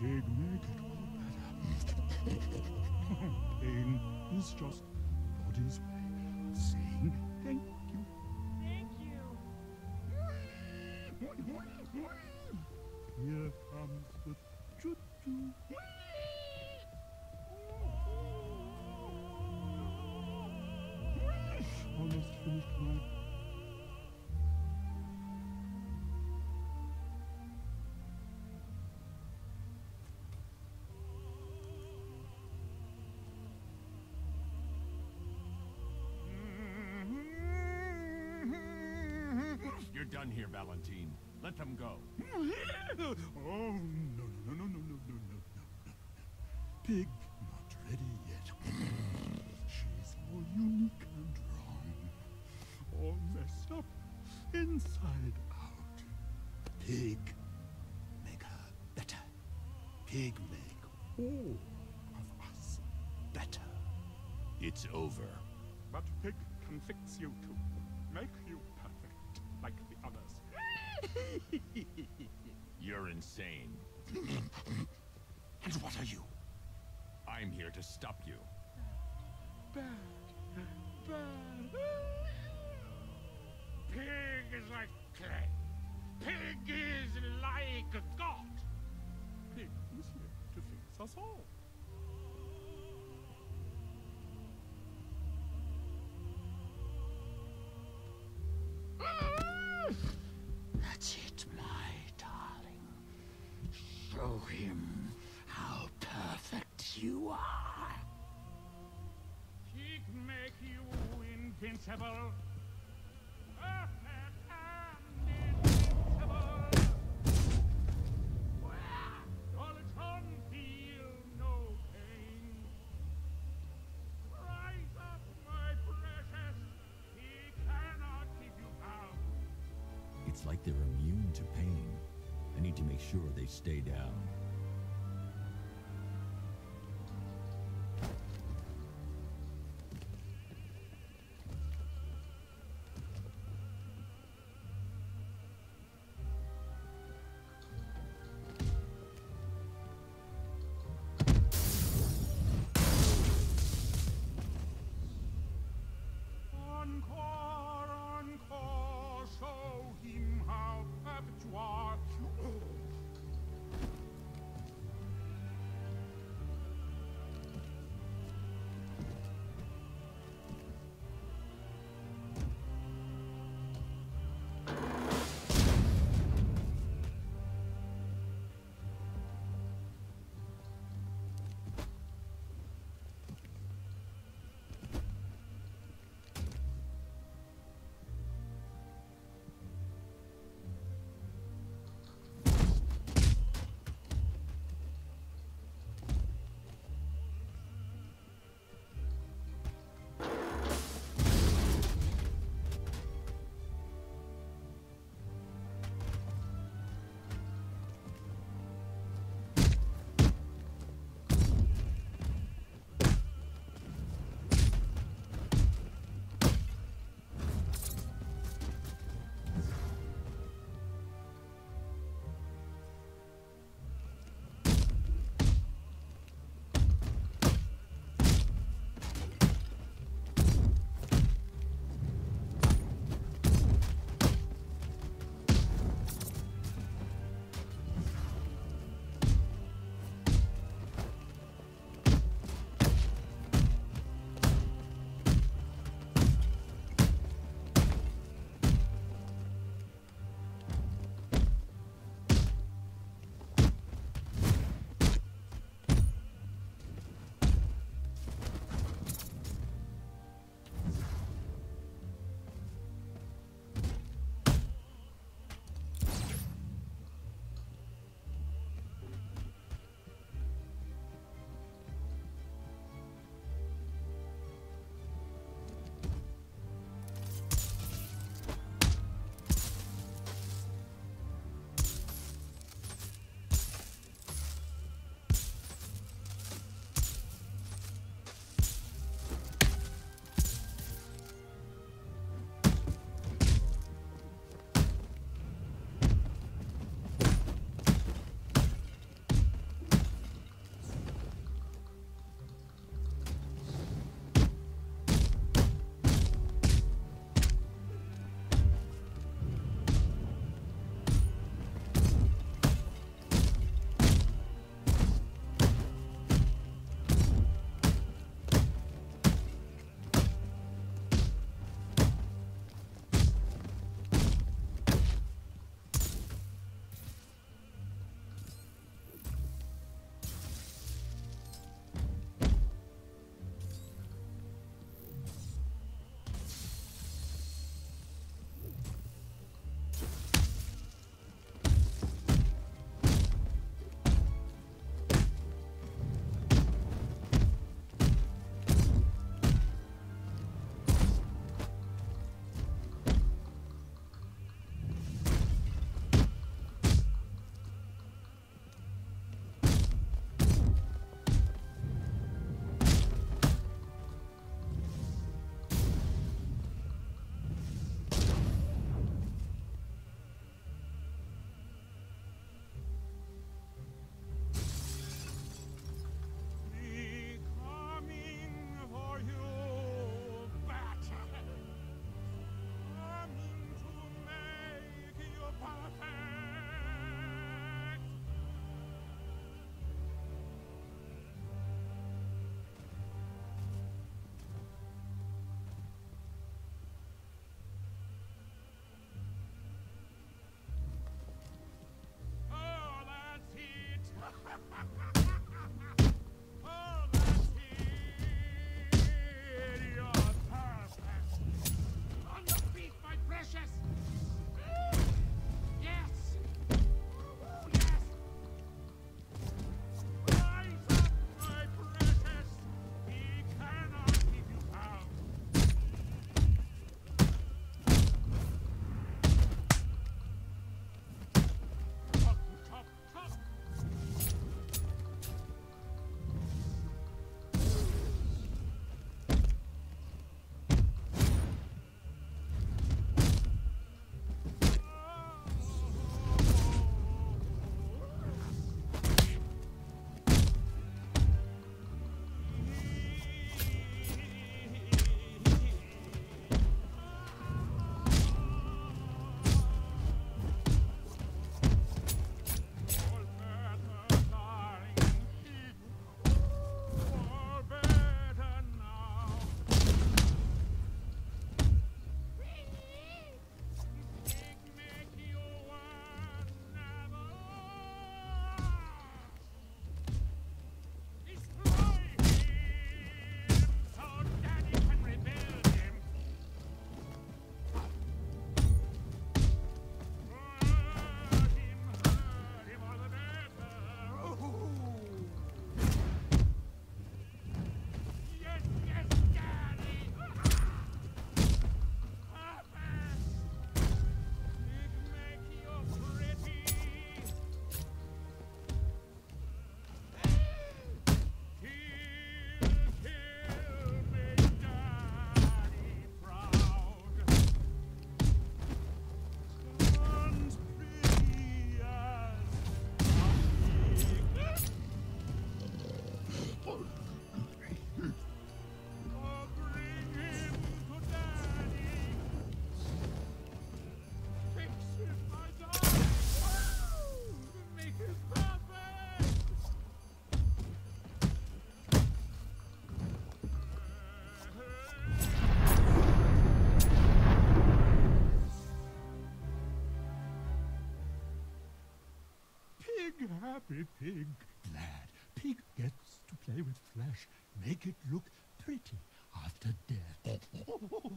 Pig, make it all better. Pain is just the body's way of saying thank you. Thank you. Here comes the choo-choo. Almost finished my... You're done here, Valentine. Let them go. Oh, no, no, no, no, no, no, no, no, no. Pig not ready yet. She's all unique and wrong. All messed up, inside out. Pig, make her better. Pig, make all of us better. It's over. But Pig can fix you too. Make you perfect, like the others. You're insane. And what are you? I'm here to stop you. Bad. Bad. Pig is like clay. Pig is like a god. Pig is here to fix us all. That's it, my darling. Show him how perfect you are. Pig make you invincible. Perfect and invincible. Skeleton feel no pain. Rise up, my precious. He cannot keep you bound. It's like they're immune to pain. I need to make sure they stay down. Encore, encore, show him how perfect you are. happy, Pig. Glad. Pig gets to play with flesh. Make it look pretty after death.